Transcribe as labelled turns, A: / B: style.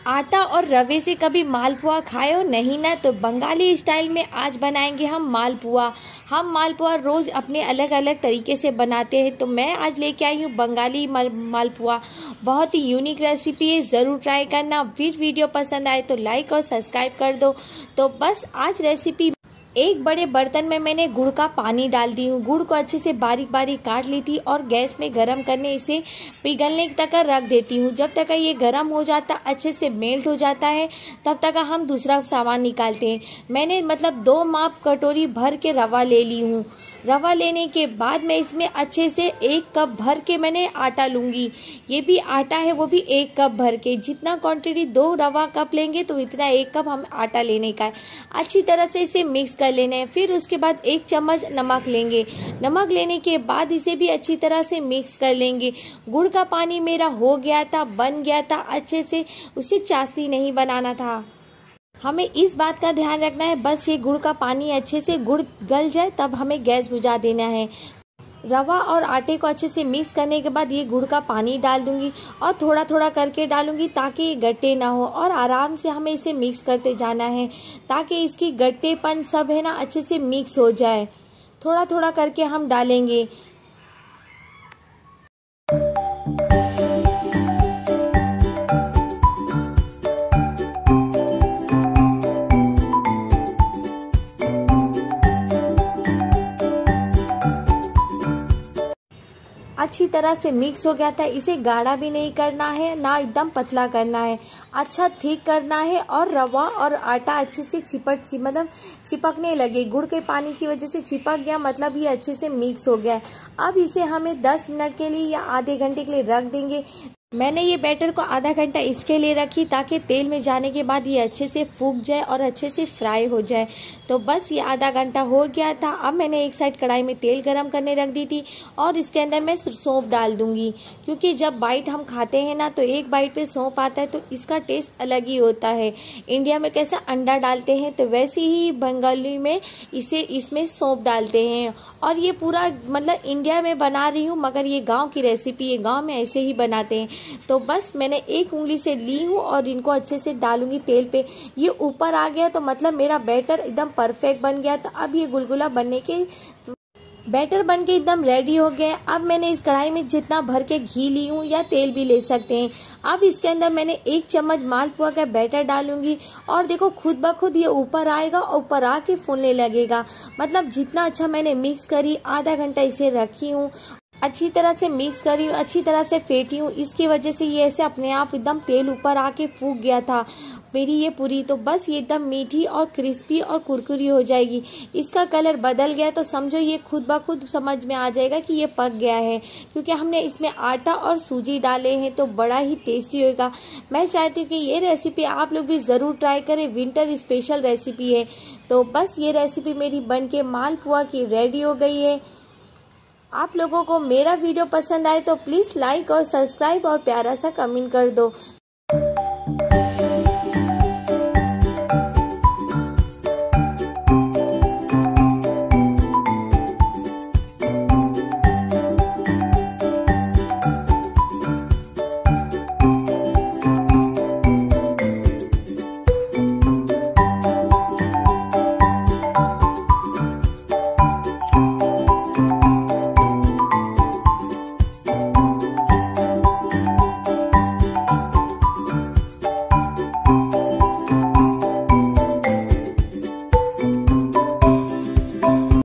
A: आटा और रवे से कभी मालपुआ खाए हो नहीं ना, तो बंगाली स्टाइल में आज बनाएंगे हम मालपुआ। हम मालपुआ रोज़ अपने अलग अलग तरीके से बनाते हैं, तो मैं आज लेके आई हूँ बंगाली मालपुआ। बहुत ही यूनिक रेसिपी है, ज़रूर ट्राई करना। फिर वीडियो पसंद आए तो लाइक और सब्सक्राइब कर दो। तो बस आज रेसिपी, एक बड़े बर्तन में मैंने गुड़ का पानी डाल दी हूँ। गुड़ को अच्छे से बारीक बारीक काट ली थी और गैस में गरम करने इसे पिघलने तक रख देती हूँ। जब तक ये गरम हो जाता, अच्छे से मेल्ट हो जाता है, तब तक हम दूसरा सामान निकालते हैं। मैंने 2 माप कटोरी भर के रवा ले ली हूँ। रवा लेने के बाद मैं इसमें अच्छे से 1 कप भर के मैंने आटा लूँगी। ये भी आटा है, वो भी 1 कप भर के। जितना क्वांटिटी 2 रवा कप लेंगे तो इतना 1 कप हम आटा लेने का है। अच्छी तरह से इसे मिक्स कर लेना है। फिर उसके बाद 1 चम्मच नमक लेंगे। नमक लेने के बाद इसे भी अच्छी तरह से मिक्स कर लेंगे। गुड़ का पानी मेरा हो गया था, बन गया था अच्छे से, उसे चाशनी नहीं बनाना था। हमें इस बात का ध्यान रखना है, बस ये गुड़ का पानी अच्छे से गुड़ गल जाए तब हमें गैस बुझा देना है। रवा और आटे को अच्छे से मिक्स करने के बाद ये गुड़ का पानी डाल दूंगी और थोड़ा थोड़ा करके डालूंगी ताकि ये गट्टे ना हो, और आराम से हमें इसे मिक्स करते जाना है ताकि इसकी गट्टेपन सब है ना अच्छे से मिक्स हो जाए। थोड़ा थोड़ा करके हम डालेंगे। अच्छी तरह से मिक्स हो गया था। इसे गाढ़ा भी नहीं करना है, ना एकदम पतला करना है, अच्छा थिक करना है। और रवा और आटा अच्छे से चिपकने लगे। गुड़ के पानी की वजह से चिपक गया, मतलब ये अच्छे से मिक्स हो गया है। अब इसे हमें 10 मिनट के लिए या आधे घंटे के लिए रख देंगे। मैंने ये बैटर को आधा घंटा इसके लिए रखी ताकि तेल में जाने के बाद ये अच्छे से फूक जाए और अच्छे से फ्राई हो जाए। तो बस ये आधा घंटा हो गया था। अब मैंने एक साइड कढ़ाई में तेल गरम करने रख दी थी और इसके अंदर मैं सौंफ डाल दूंगी, क्योंकि जब बाइट हम खाते हैं ना तो एक बाइट पे सौंफ आता है तो इसका टेस्ट अलग ही होता है। इंडिया में कैसा अंडा डालते हैं तो वैसे ही बंगाली में इसमें सौंफ डालते हैं। और ये पूरा इंडिया में बना रही हूँ, मगर ये गाँव की रेसिपी है, गाँव में ऐसे ही बनाते हैं। तो बस मैंने एक उंगली से ली हूँ और इनको अच्छे से डालूंगी तेल पे। ये ऊपर आ गया तो मतलब मेरा बैटर एकदम परफेक्ट बन गया। तो अब ये गुलगुला बनने के बैटर बन के एकदम रेडी हो गए। अब मैंने इस कढ़ाई में जितना भर के घी ली हूँ या तेल भी ले सकते हैं। अब इसके अंदर मैंने 1 चम्मच मालपुआ का बैटर डालूंगी और देखो खुद ब खुद ये ऊपर आएगा और ऊपर आके फूलने लगेगा। मतलब जितना अच्छा मैंने मिक्स करी, आधा घंटा इसे रखी हूँ, अच्छी तरह से मिक्स करी हूँ, अच्छी तरह से फेंटी हूँ, इसकी वजह से ये ऐसे अपने आप एकदम तेल ऊपर आके फूक गया था मेरी ये पूरी। तो बस ये एकदम मीठी और क्रिस्पी और कुरकुरी हो जाएगी। इसका कलर बदल गया तो समझो ये खुद ब खुद समझ में आ जाएगा कि ये पक गया है, क्योंकि हमने इसमें आटा और सूजी डाले हैं तो बड़ा ही टेस्टी होगा। मैं चाहती हूँ कि ये रेसिपी आप लोग भी ज़रूर ट्राई करें, विंटर स्पेशल रेसिपी है। तो बस ये रेसिपी मेरी बन के मालपुआ की रेडी हो गई है। आप लोगों को मेरा वीडियो पसंद आए तो प्लीज़ लाइक और सब्सक्राइब और प्यारा सा कमेंट कर दो।